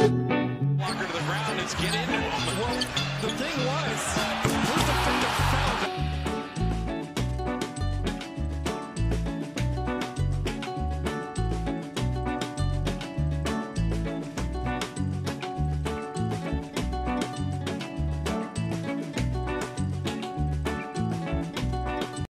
Walker to the ground. It's get in. Well, the thing